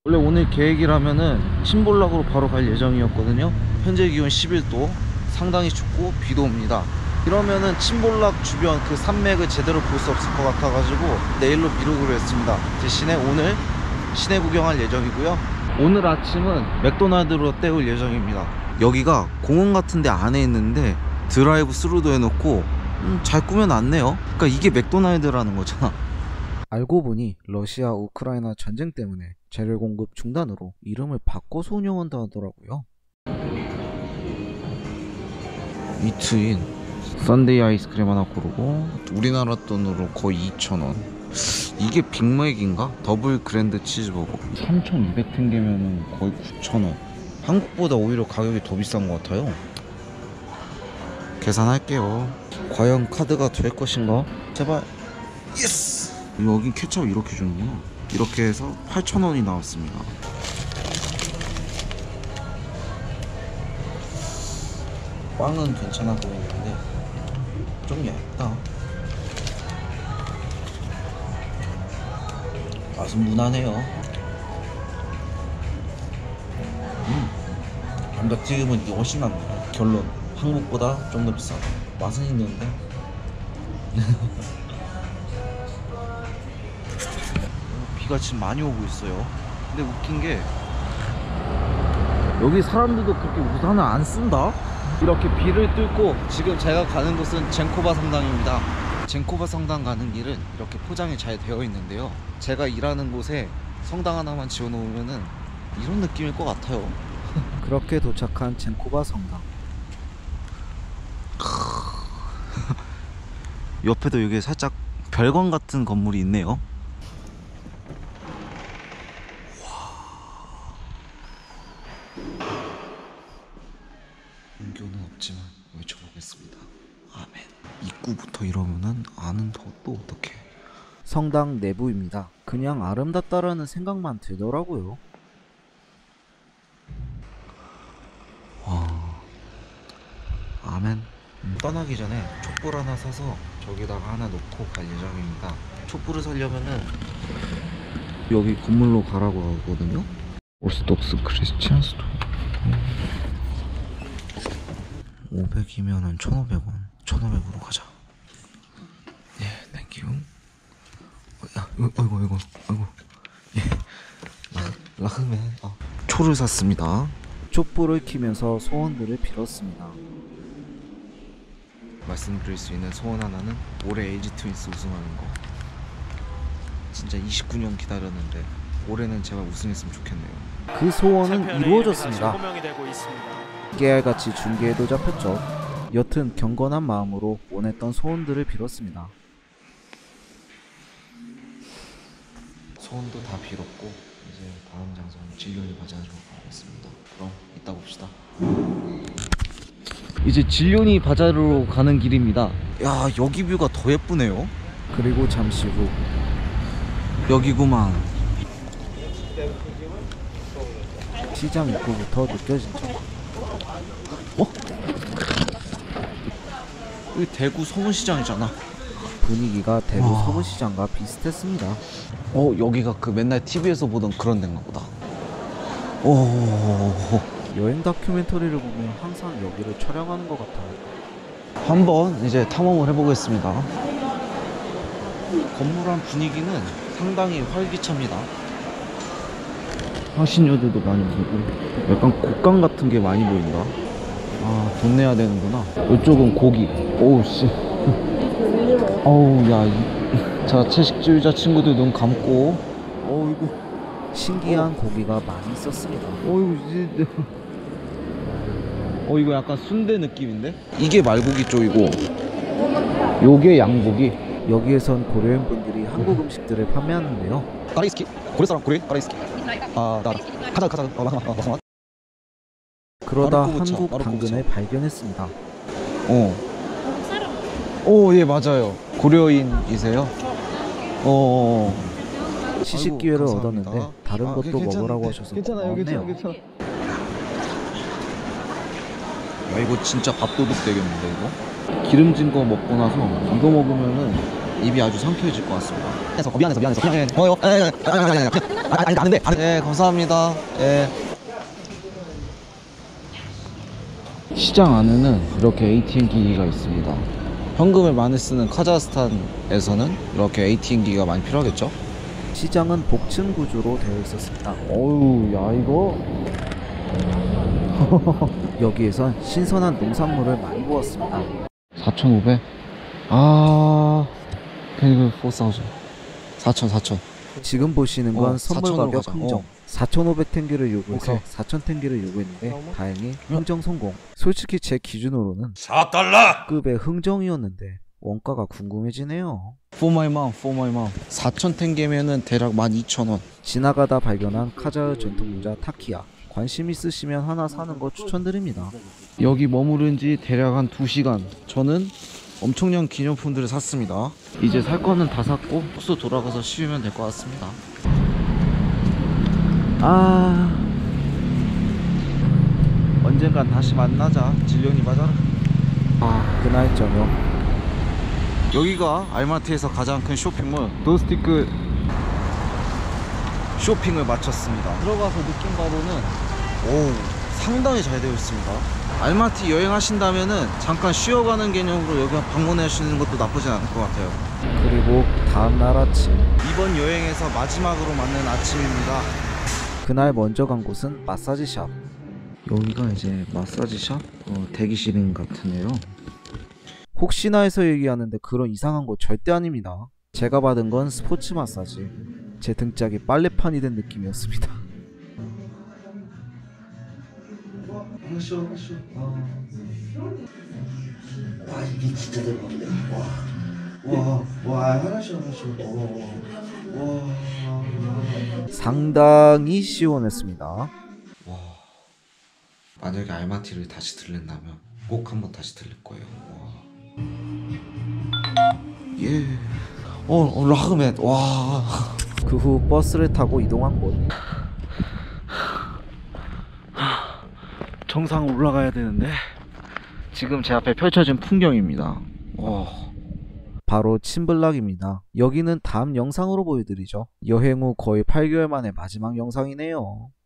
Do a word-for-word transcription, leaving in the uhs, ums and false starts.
원래 오늘 계획이라면은 침볼락으로 바로 갈 예정이었거든요. 현재 기온 십일 도, 상당히 춥고 비도 옵니다. 이러면은 침볼락 주변 그 산맥을 제대로 볼 수 없을 것 같아가지고 내일로 미루기로 했습니다. 대신에 오늘 시내 구경할 예정이고요. 오늘 아침은 맥도날드로 때울 예정입니다. 여기가 공원 같은데 안에 있는데 드라이브 스루도 해놓고 음, 잘 꾸며놨네요. 그러니까 이게 맥도날드라는 거잖아. 알고 보니 러시아 우크라이나 전쟁 때문에 재료 공급 중단으로 이름을 바꿔서 운영한다 하더라고요. 이트인 썬데이 아이스크림 하나 고르고 우리나라 돈으로 거의 이천 원. 이게 빅맥인가? 더블 그랜드 치즈버거 삼천이백 텐게면은 거의 구천 원. 한국보다 오히려 가격이 더 비싼 것 같아요. 계산할게요. 과연 카드가 될 것인가? 제발. 예스! 여긴 케첩 이렇게 주는구나. 이렇게 해서 팔천 원이 나왔습니다. 빵은 괜찮아 보이는데 좀 얇다. 맛은 무난해요. 음, 감자튀김은 이게 훨씬 낫네요. 결론, 한국보다 좀 더 비싸. 맛은 있는데 비가 지금 많이 오고 있어요. 근데 웃긴 게 여기 사람들도 그렇게 우산을 안 쓴다? 이렇게 비를 뚫고 지금 제가 가는 곳은 젠코바 성당입니다. 젠코바 성당 가는 길은 이렇게 포장이 잘 되어 있는데요. 제가 일하는 곳에 성당 하나만 지어놓으면은 이런 느낌일 것 같아요. 그렇게 도착한 젠코바 성당. 옆에도 여기 살짝 별관 같은 건물이 있네요. 은교는 없지만 외쳐보겠습니다. 아멘. 입구부터 이러면은 아는 더 또 어떡해. 성당 내부입니다. 그냥 아름답다라는 생각만 들더라고요. 와, 아멘. 음, 떠나기 전에 촛불 하나 사서 저기다가 하나 놓고 갈 예정입니다. 촛불을 사려면은 여기 건물로 가라고 하거든요. 오스독스 크리스찬 스토어. 오백이면은 천오백 원. 천오백으로 가자. 예, 땡큐. 야, 아이고, 아이고, 아이고. 예. 라, 라흐맨. 어. 초를 샀습니다. 촛불을 켜면서 소원들을 빌었습니다. 말씀드릴 수 있는 소원 하나는 올해 엘지 트윈스 우승하는 거. 진짜 이십구 년 기다렸는데 올해는 제발 우승했으면 좋겠네요. 그 소원은 이루어졌습니다. 깨알같이 중계에도 잡혔죠. 여튼 경건한 마음으로 원했던 소원들을 빌었습니다. 소원도 다 빌었고 이제 다음 장소는 진륜이 바자로 가겠습니다. 그럼 이따 봅시다. 이제 진륜이 바자르로 가는 길입니다. 야, 여기 뷰가 더 예쁘네요. 그리고 잠시 후 여기구만. 시장 입구부터 느껴지죠. 어? 여기 대구 서문시장이잖아. 분위기가 대구 와. 서문시장과 비슷했습니다. 어, 여기가 그 맨날 티비에서 보던 그런 데인가 보다. 오. 여행 다큐멘터리를 보면 항상 여기를 촬영하는 것 같아요. 한번 이제 탐험을 해보겠습니다. 건물 안 분위기는 상당히 활기찹니다. 향신료들도 많이 보이고 약간 곡간 같은 게 많이 보인다. 아, 돈 내야 되는구나. 이쪽은 고기. 오우 씨. 어우 야, 이, 자 채식주의자 친구들 눈 감고. 어이구 신기한 어. 고기가 많이 있었습니다. 어이구 진짜. 어, 이거 약간 순대 느낌인데? 이게 말고기 쪽이고 요게 양고기. 여기에선 고려인 분들이 한국 음식들을 판매하는데요. 까라이스키? 고려 사람 고려? 까라이스키. 아, 나 가자 가자. 어, 나 나. 그러다 한국 당근을 발견했습니다. 어. 오, 예, 맞아요. 고려인이세요? 어. 시식 기회를 얻었는데 다른 아, 것도 먹으라고 하셔서 괜찮아요. 괜찮아요. 괜찮아요. 야, 이거 진짜 밥도둑 되겠는데 이거? 기름진 거 먹고 나서 이거 먹으면은 입이 아주 상쾌해질 것 같습니다. 그래서 어, 미안해서 미안해서 그냥 해. 어요. 아니 아니 아니 아니 아는데. 네 감사합니다. 예. 시장 안에는 이렇게 에이티엠 기기가 있습니다. 현금을 많이 쓰는 카자흐스탄에서는 이렇게 에이티엠 기기가 많이 필요하겠죠? 시장은 복층 구조로 되어 있었습니다. 어우 야 이거 여기에선 신선한 농산물을 많이 보았습니다. 사천오백? 아 그리고 포사우즈 사천 사천. 지금 보시는 건 어, 선물 사천으로 가격 가자. 흥정. 어. 사천오백 탱기를 요구해서 오케이. 사천 탱기를 요구했는데 다행히 흥정 성공. 솔직히 제 기준으로는 사 달러! 급의 흥정이었는데 원가가 궁금해지네요. For my mom, for my mom. 사천 탱게면은 대략 만 이천 원. 지나가다 발견한 카자흐 전통모자 타키야. 관심 있으시면 하나 사는 거 추천드립니다. 여기 머무른 지 대략 한 두 시간. 저는 엄청난 기념품들을 샀습니다. 이제 살 거는 다 샀고 숙소 돌아가서 쉬면 될 것 같습니다. 아 언젠간 다시 만나자 질련이 바자라. 아 그날 저녁 여기가 알마티에서 가장 큰 쇼핑몰 도스티크 쇼핑을 마쳤습니다. 들어가서 느낀 바로는 오 상당히 잘 되어 있습니다. 알마티 여행하신다면은 잠깐 쉬어가는 개념으로 여기 방문해 주시는 것도 나쁘진 않을 것 같아요. 그리고 다음날 아침 이번 여행에서 마지막으로 맞는 아침입니다. 그날 먼저 간 곳은 마사지샵. 여기가 이제 마사지샵 어, 대기실인 것 같으네요. 혹시나 해서 얘기하는데 그런 이상한 거 절대 아닙니다. 제가 받은 건 스포츠 마사지. 제 등짝이 빨래판이 된 느낌이었습니다. 와 이게 진짜 대박이다. 와, 와, 하나씩 하나씩. 와, 상당히 시원했습니다. 와 만약에 알마티를 다시 들른다면 꼭 한번 다시 들릴 거예요. 와. 예. 어, 어 라그맨. 와. 그 후 버스를 타고 이동한 곳. 정상 올라가야 되는데 지금 제 앞에 펼쳐진 풍경입니다. 와. 바로 침블락입니다. 여기는 다음 영상으로 보여드리죠. 여행 후 거의 팔 개월 만에 마지막 영상이네요.